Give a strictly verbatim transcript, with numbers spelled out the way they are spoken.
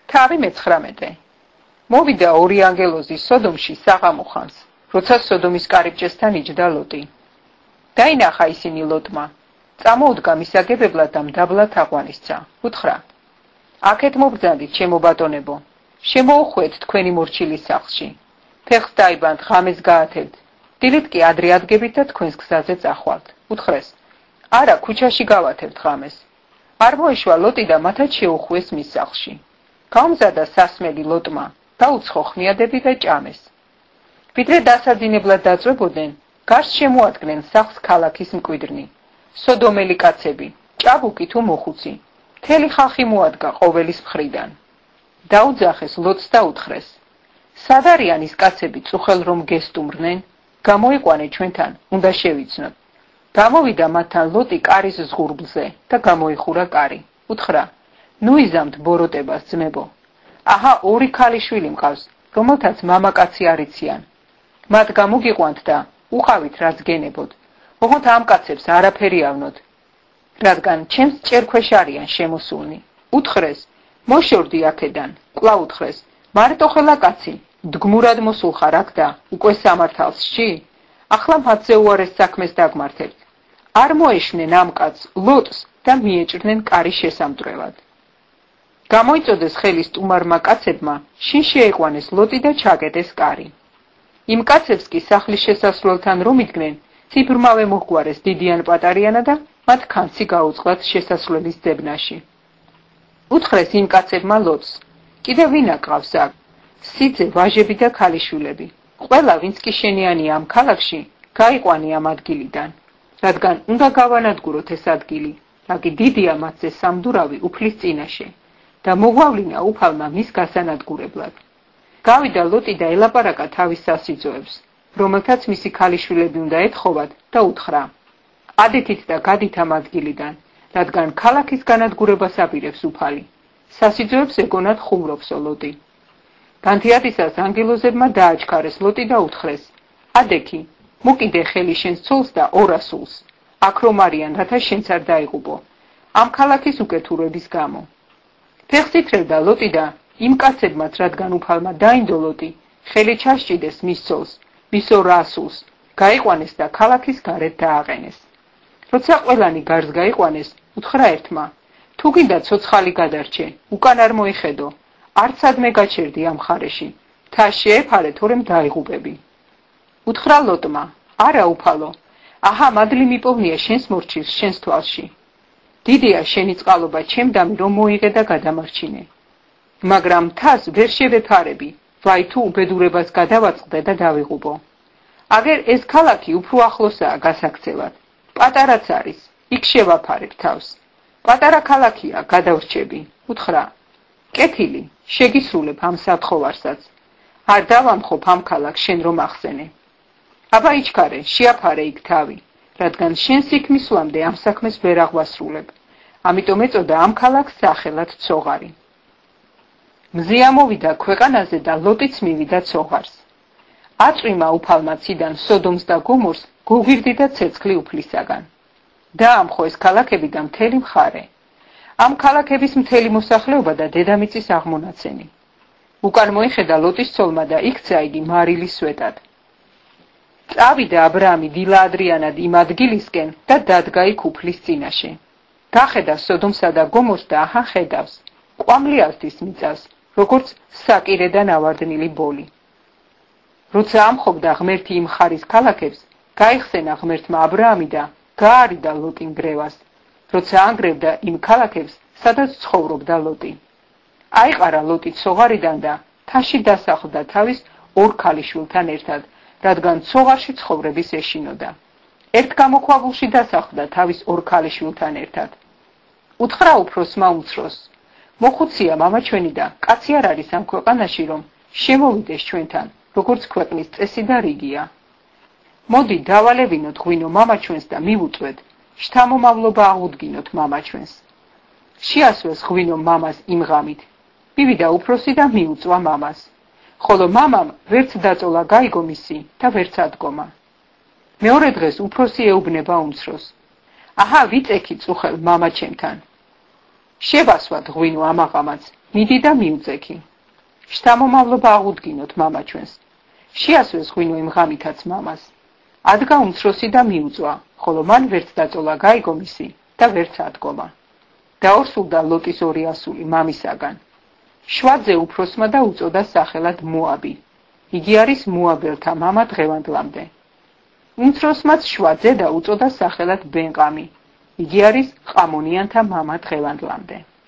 თავი მეცხრამეტე. მოვიდა ორი ანგელოზი სოდომში საღამო ხანს, როცა სოდომის კარიბჭესთან იჯდა ლოტი. დაინახა ისინი ლოტმა. წამოუდგა მისაგებებლად და მდაბლად აყვანისცა. უთხრა: აქეთ მობრძანდით, ჩემო ბატონებო, შემოუხვეთ თქვენი მორჩილის სახლში. ფეხს დაიბანთ, ღამეს გაათევთ. დილით კი ადრე ადგებით და თქვენს გზაზე წახვალთ. უთხრეს: არა, ქუჩაში გავათევთ ღამეს. არ მოეშვა ლოტი და მათაც შეუხვეს მის სახლში. გაუმზადა სასმელი ლოტმა და უცხო ხმიადები და ჭამეს. ვიდრე დასაძინებლად დაწვებოდნენ, გარს შემოადგნენ სახლს ქალაქის მკვიდრნი, სოდომელი კაცები, ჭაბუკი თუ მოხუცი. მთელი ხალხი მოადგა ყოველის მხრიდან. დაუძახეს ლოტს და უთხრეს: სად არიან ის კაცები წუხელ რომ გესტუმრნენ? გამოიყვანე ჩვენთან, უნდა შევიცნოთ. გამოვიდა მათთან ლოტი კარის ზღურბლზე და გამოიხურა კარი. უთხრა: ნუ იზამთ ბოროტებას, ძმებო. აჰა, ორი ქალიშვილი მყავს, რომელთაც მამაკაცი არ იციან. მათ გამოგიყვანთ და უყავით რაც გენებოდ. ოღონდ ამ კაცებს არაფერი ავნოთ, რადგან ჩემს ჭერქვეშ არიან შემოსულნი. უთხრეს: მოშორდი აქედან. კვლავ უთხრეს: მარტო ხელა კაცი, დგმურად მოსულ ხარ აქ და უკვე სამართალსში? ახლა მათზე უარეს საქმეს დაგმართებთ. არ მოეშვნენ ამ კაცს ლოტს და მიეჭრნენ კარის შესამტვრევად. გამოიწოდეს ხელი სტუმარმა კაცებმა, შინ შეეყვანეს ლოტი და ჩაკეტეს კარი. იმ კაცებს კი სახლის შესასვლელთან რომ იდგნენ, ციბრმავე მოჰგვარეს დიდიან პატარიანა და მათ ქანცი გაუწყლათ შესასვლელის ძებნაში. უთხრეს იმ კაცებმა ლოტს: კიდე ვინა ყავს აქ? სიძე, ვაჟები და ქალიშვილები. ყველა, ვინც კი შენიანია ამ ქალაქში, გაიყვანი ამ ადგილიდან, რადგან უნდა გავანადგუროთ ეს ადგილი, რაკი დიდია მათზე სამდურავი უფლის წინაშე და მოგვავლინა უფალმა მის გასანადგურებლად. გავიდა ლოტი და ელაპარაკა თავის სასიძოებს, რომელთაც მისი ქალიშვილები უნდა ეთხოვათ და უთხრა: ადეთით და გადით ამ ადგილიდან, რადგან ქალაქის განადგურებას აპირებს უფალი. სასიძოებს ეგონად ხუმრობსო ლოტი. განთიადისას ანგელოზებმა დააჩქარეს ლოტი და უთხრეს: ადექი, მოკიდე ხელი შენს ცოლს და ორასულს. აქ რომ არიან, რათა შენც არ დაიღუპო. ამ ქალაქის უკეთურების გამო. ფეხს ითრევდა ლოტი და იმ კაცებმაც, რადგან უფალმა დაინდო ლოტი, ხელი ჩასჭიდეს მის ცოლს, მის ორასულს, გაიყვანეს და ქალაქის გარეთ დააყენეს. როცა ყველანი გარს გაიყვანეს, უთხრა ერთმა: თუ გინდა ცოცხალი გადარჩე, უკან არ მოიხედო, არც სადმე გაჩერდი ამ ხარეში, მთა შეეფარე, თორემ დაიღუპები. უთხრა ლოტმა: არა უფალო, აჰა, მადლი მიპოვნია შენს მორჩილს შენს თვალში. დიდია შენი წყალობა ჩემდამი რომ მოიღე და გადამარჩინე. მაგრამ მთას ვერ შევეფარები, ვაი თუ უბედურებას გადავაწყდე და დავიღუპო. აგერ ეს ქალაქი უფრო ახლოსაა გასაქცევად. პატარაც არის, იქ შევაფარებ თავს. პატარა ქალაქია, გადავრჩები. უთხრა: კეთილი, შეგისრულებ ამ სათხოვარსაც. არ დავამხობ ამ ქალაქს შენ რომ ახსენე. აბა იჩქარე, შეაფარე იქ თავი, რადგან შენს იქ მისვლამდე ამ საქმეს ვერ აღვასრულებ. ამიტომ ეწოდა ამ ქალაქს სახელად ცოღარი. მზია მოვიდა ქვეყანაზე და ლოტიც მივიდა ცოღარს. აწვიმა უფალმა ციდან სოდომს და გომორს გოგვირდი და ცეცხლი უფლისაგან. დაამხო ეს ქალაქები და მთელი მხარე. ამ ქალაქების მთელი მოსახლეობა და დედამიწის აღმონაცენი. უკან მოიხედა ლოტის ცოლმა და იქცა იგი მარილის სვეტად. წავიდა აბრაამი დილა ადრიანად იმ ადგილისკენ და დადგა იქ უფლის წინაშე. გახედა სოდომსა და გომორს და აჰა ხედავს, ყვამლიალთის მიწას, როგორც საკირედან ავარდნილი ბოლი. როცა ამხობდა ღმერთი იმ ხარის ქალაქებს, გაიხსენა ღმერთმა აბრაამი და გაარიდა ლოტი ნგრევას, როცა ანგრევდა იმ ქალაქებს, სადაც ცხოვრობდა ლოტი. აიყარა ლოტი ცოღარიდან და მთაში დასახლდა თავის ორ ქალიშვილთან ერთად, რადგან ცოღარში ცხოვრების ეშინოდა. ერთ გამოქვაბულში დასახლდა თავის ორ ქალიშვილთან ერთად. უთხრა უფროსმა უმცროს: მოხუცია მამა ჩვენი და კაცი არ არის ამ ქვეყანაში, რომ შემოვიდეს ჩვენთან, როგორც ქვეყნის წესი და რიგია. მოდი დავალევინოთ ღვინო მამა ჩვენს და მივუწვეთ, შთამომავლობა აღუდგინოთ მამა ჩვენს. შეასვეს ღვინო მამას იმ ღამით. მივიდა უფროსი და მიუწვა მამას. ხოლო მამამ ვერც დაწოლა გაიგო მისი და ვერც ადგომა. მეორე დღეს უფროსი ეუბნება უმცროს: აჰა, ვიწექი წუხელ მამა ჩემთან. შევასვათ ღვინო ამაღამაც, მიდი და მიუძექი. შთამომავლობა აღუდგინოთ მამა ჩვენს. შეასვეს ღვინო იმ ღამითაც მამას. ადგა უმცროსი და მიუძვა, ხოლო მან ვერც დაწოლა გაიგო მისი და ვერც ადგომა. დაორსულდა ლოტის ორი ასული მამისაგან. შვადზე უფროსმა და უწოდა სახელად მოაბი. იგი არის მოაბელთა მამა დღევანდლამდე. უმცროსმაც შვადზე და უწოდა სახელად ბენყამი. იგი არის ყამონიანთა მამა დღევანდლამდე.